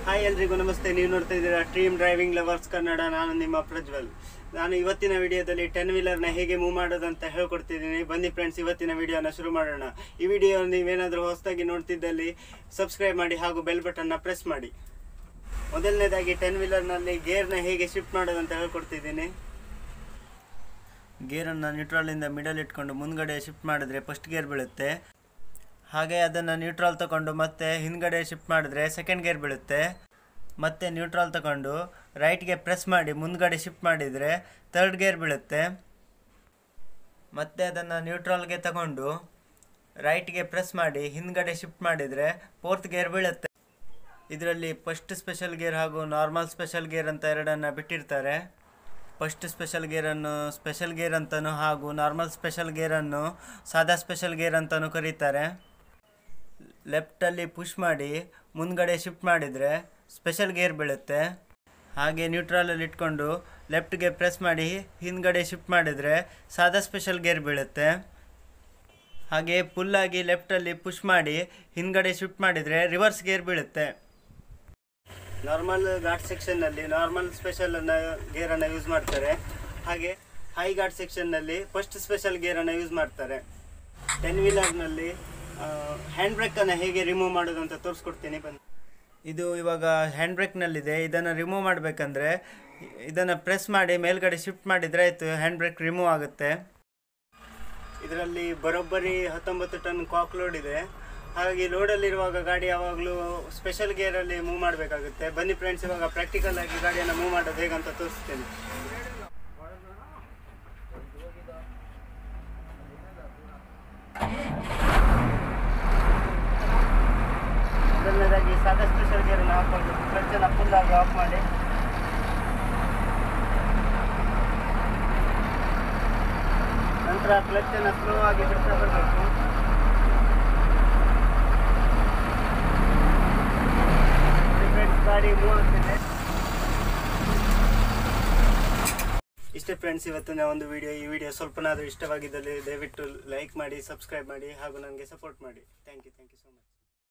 Hi ಎಲ್ರಿಗೂ ನಮಸ್ತೆ. ನೀವು ನೋಡ್ತಾ ಇದ್ದೀರಾ ಡ್ರೀಮ್ ಡ್ರೈವಿಂಗ್ ಲವರ್ಸ್ ಕನ್ನಡ. ನಾನು ನಿಮ್ಮ ಪ್ರಜ್ವಲ್. ನಾನು ಇವತ್ತಿನ ವಿಡಿಯೋದಲ್ಲಿ 10 ವೀಲರ್ನ ಹೇಗೆ ಮೂವ್ ಮಾಡೋದಂತ ಹೇಳ್ಕೊಡ್ತಿದ್ದೀನಿ. ಬನ್ನಿ ಫ್ರೆಂಡ್ಸ್, ಇವತ್ತಿನ ವಿಡಿಯೋನ ಶುರು ಮಾಡೋಣ. ಈ ವಿಡಿಯೋ ನೀವೇನಾದರೂ ಹೊಸದಾಗಿ ನೋಡ್ತಿದ್ದಲ್ಲಿ ಸಬ್ಸ್ಕ್ರೈಬ್ ಮಾಡಿ ಹಾಗೂ ಬೆಲ್ ಬಟನ್ನ ಪ್ರೆಸ್ ಮಾಡಿ. ಮೊದಲನೇದಾಗಿ 10 ವೀಲರ್ನಲ್ಲಿ ಗೇರ್ನ ಹೇಗೆ ಶಿಫ್ಟ್ ಮಾಡೋದಂತ ಹೇಳ್ಕೊಡ್ತಿದ್ದೀನಿ. ಗೇರನ್ನು ನ್ಯೂಟ್ರಲಿಂದ ಮಿಡಲ್ ಇಟ್ಕೊಂಡು ಮುಂದ್ಗಡೆ ಶಿಫ್ಟ್ ಮಾಡಿದ್ರೆ ಫಸ್ಟ್ ಗೇರ್ ಬೀಳುತ್ತೆ. ಹಾಗೆ ಅದನ್ನು ನ್ಯೂಟ್ರಲ್ ತಗೊಂಡು ಮತ್ತೆ ಹಿಂದ್ಗಡೆ ಶಿಫ್ಟ್ ಮಾಡಿದ್ರೆ ಸೆಕೆಂಡ್ ಗೇರ್ ಬೀಳುತ್ತೆ. ಮತ್ತೆ ನ್ಯೂಟ್ರಲ್ ತಗೊಂಡು ರೈಟ್ಗೆ ಪ್ರೆಸ್ ಮಾಡಿ ಮುಂದ್ಗಡೆ ಶಿಫ್ಟ್ ಮಾಡಿದರೆ ಥರ್ಡ್ ಗೇರ್ ಬೀಳುತ್ತೆ. ಮತ್ತೆ ಅದನ್ನು ನ್ಯೂಟ್ರಲ್ಗೆ ತಗೊಂಡು ರೈಟ್ಗೆ ಪ್ರೆಸ್ ಮಾಡಿ ಹಿಂದ್ಗಡೆ ಶಿಫ್ಟ್ ಮಾಡಿದರೆ ಫೋರ್ತ್ ಗೇರ್ ಬೀಳುತ್ತೆ. ಇದರಲ್ಲಿ ಫಸ್ಟ್ ಸ್ಪೆಷಲ್ ಗೇರ್ ಹಾಗೂ ನಾರ್ಮಲ್ ಸ್ಪೆಷಲ್ ಗೇರ್ ಅಂತ ಎರಡನ್ನು ಬಿಟ್ಟಿರ್ತಾರೆ. ಫಸ್ಟ್ ಸ್ಪೆಷಲ್ ಗೇರನ್ನು ಸ್ಪೆಷಲ್ ಗೇರ್ ಅಂತಲೂ ಹಾಗೂ ನಾರ್ಮಲ್ ಸ್ಪೆಷಲ್ ಗೇರನ್ನು ಸಾದಾ ಸ್ಪೆಷಲ್ ಗೇರ್ ಅಂತಲೂ ಕರೀತಾರೆ. ಲೆಫ್ಟಲ್ಲಿ ಪುಷ್ ಮಾಡಿ ಮುಂದ್ಗಡೆ ಶಿಫ್ಟ್ ಮಾಡಿದರೆ ಸ್ಪೆಷಲ್ ಗೇರ್ ಬೀಳುತ್ತೆ. ಹಾಗೆ ನ್ಯೂಟ್ರಲಲ್ಲಿ ಇಟ್ಕೊಂಡು ಲೆಫ್ಟ್ಗೆ ಪ್ರೆಸ್ ಮಾಡಿ ಹಿಂದ್ಗಡೆ ಶಿಫ್ಟ್ ಮಾಡಿದರೆ ಸಾದಾ ಸ್ಪೆಷಲ್ ಗೇರ್ ಬೀಳುತ್ತೆ. ಹಾಗೆ ಫುಲ್ಲಾಗಿ ಲೆಫ್ಟಲ್ಲಿ ಪುಷ್ ಮಾಡಿ ಹಿಂದ್ಗಡೆ ಶಿಫ್ಟ್ ಮಾಡಿದರೆ ರಿವರ್ಸ್ ಗೇರ್ ಬೀಳುತ್ತೆ. ನಾರ್ಮಲ್ ಘಾಟ್ ಸೆಕ್ಷನ್ನಲ್ಲಿ ನಾರ್ಮಲ್ ಸ್ಪೆಷಲ್ ಗೇರನ್ನು ಯೂಸ್ ಮಾಡ್ತಾರೆ. ಹಾಗೆ ಹೈ ಘಾಟ್ ಸೆಕ್ಷನ್ನಲ್ಲಿ ಫಸ್ಟ್ ಸ್ಪೆಷಲ್ ಗೇರನ್ನು ಯೂಸ್ ಮಾಡ್ತಾರೆ. 10 ವೀಲರ್ನಲ್ಲಿ ಹ್ಯಾಂಡ್ ಬ್ರೇಕನ್ನು ಹೇಗೆ ರಿಮೂವ್ ಮಾಡೋದು ಅಂತ ತೋರಿಸ್ಕೊಡ್ತೀನಿ ಬನ್ನಿ. ಇದು ಇವಾಗ ಹ್ಯಾಂಡ್ ಬ್ರೇಕ್ನಲ್ಲಿದೆ. ಇದನ್ನು ರಿಮೂವ್ ಮಾಡಬೇಕಂದ್ರೆ ಇದನ್ನು ಪ್ರೆಸ್ ಮಾಡಿ ಮೇಲ್ಗಡೆ ಶಿಫ್ಟ್ ಮಾಡಿದರೆ ಆಯಿತು, ಹ್ಯಾಂಡ್ ಬ್ರೇಕ್ ರಿಮೂವ್ ಆಗುತ್ತೆ. ಇದರಲ್ಲಿ ಬರೋಬ್ಬರಿ 19 ಟನ್ ಕಾಕ್ ಲೋಡ್ ಇದೆ. ಹಾಗಾಗಿ ಲೋಡಲ್ಲಿರುವಾಗ ಗಾಡಿ ಯಾವಾಗಲೂ ಸ್ಪೆಷಲ್ ಗೇರಲ್ಲಿ ಮೂವ್ ಮಾಡಬೇಕಾಗುತ್ತೆ. ಬನ್ನಿ ಫ್ರೆಂಡ್ಸ್, ಇವಾಗ ಪ್ರಾಕ್ಟಿಕಲ್ ಆಗಿ ಗಾಡಿಯನ್ನು ಮೂವ್ ಮಾಡೋದು ಹೇಗಂತ ತೋರಿಸ್ತೇನೆ. ಮೊದಲನೇದಾಗಿ ಸಾದಾ ಸ್ಪೆಷಲ್ ಗೇರನ್ನು ಹಾಕೊಂಡು ಕ್ಲಚ್ಚನ್ನು ಫುಲ್ಲಾಗಿ ಆಫ್ ಮಾಡಿ ನಂತರ ಕ್ಲಚ್ಚನ್ನು ಸ್ಲೋ ಆಗಿ ಬಿಡ್ತಾ ಬರಬೇಕು. ಗಾಡಿ ಮೂವ್ ಆಗ್ತಿದೆ. ಇಷ್ಟೇ ಫ್ರೆಂಡ್ಸ್ ಇವತ್ತಿನ ಒಂದು ವಿಡಿಯೋ. ಈ ವಿಡಿಯೋ ಸ್ವಲ್ಪನಾದರೂ ಇಷ್ಟವಾಗಿದ್ದಲ್ಲಿ ದಯವಿಟ್ಟು ಲೈಕ್ ಮಾಡಿ, ಸಬ್ಸ್ಕ್ರೈಬ್ ಮಾಡಿ ಹಾಗೂ ನನಗೆ ಸಪೋರ್ಟ್ ಮಾಡಿ. Thank you so much.